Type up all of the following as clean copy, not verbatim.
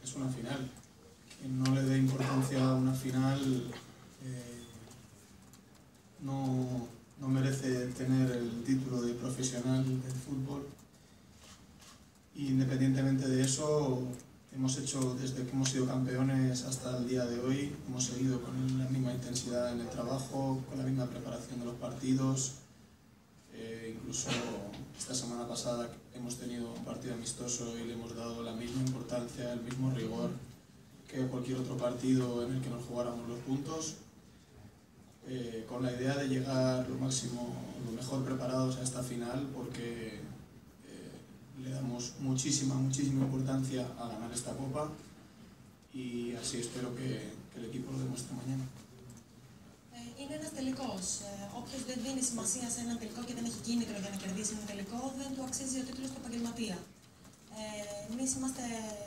es una final. Quien no le dé importancia a una final no merece tener el título de profesional del fútbol. Y independientemente de eso, hemos hecho, desde que hemos sido campeones hasta el día de hoy, hemos seguido con la misma intensidad en el trabajo, con la misma preparación de los partidos. Incluso esta semana pasada hemos tenido un partido amistoso y le hemos dado la misma importancia, el mismo rigor que cualquier otro partido en el que nos jugáramos los puntos, con la idea de llegar lo mejor preparados a esta final, porque le damos muchísima importancia a ganar esta copa y así espero que el equipo lo demuestre mañana. Είναι ένας τελικός. Όποιος δεν δίνει σημασία σε έναν τελικό και δεν έχει κίνητρο για να κερδίσει έναν τελικό, δεν του αξίζει ο τίτλος του επαγγελματία. Εμείς είμαστε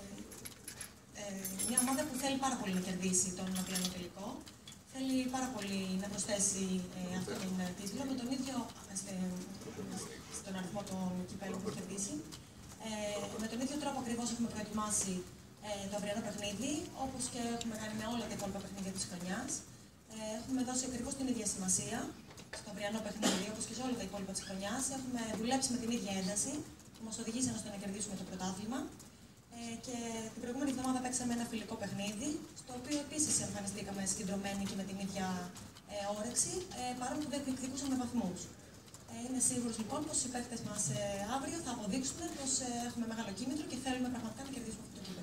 μια ομάδα που θέλει πάρα πολύ να κερδίσει τον αυριανό τελικό. Θέλει πάρα πολύ να προσθέσει αυτόν τον τίτλο με τον ίδιο στον αριθμό των κυπέλων που έχει κερδίσει. Με τον ίδιο τρόπο ακριβώς έχουμε προετοιμάσει το αυριανό παιχνίδι, όπως και έχουμε κάνει με όλα τα υπόλοιπα παιχνίδια της χρονιάς. Έχουμε δώσει ακριβώς την ίδια σημασία στο αυριανό παιχνίδι, όπως και σε όλα τα υπόλοιπα της χρονιάς. Έχουμε δουλέψει με την ίδια ένταση που μας οδηγήσαν ώστε να κερδίσουμε το πρωτάθλημα. Και την προηγούμενη εβδομάδα παίξαμε ένα φιλικό παιχνίδι, στο οποίο επίσης εμφανιστήκαμε συγκεντρωμένοι και με την ίδια όρεξη, παρόλο που δεν διεκδικούσαμε βαθμούς. Είμαι σίγουρος λοιπόν πως οι παίκτες μας αύριο θα αποδείξουν πως έχουμε μεγάλο κίνητρο και θέλουμε πραγματικά να κερδίσουμε αυτό το κύπελλο.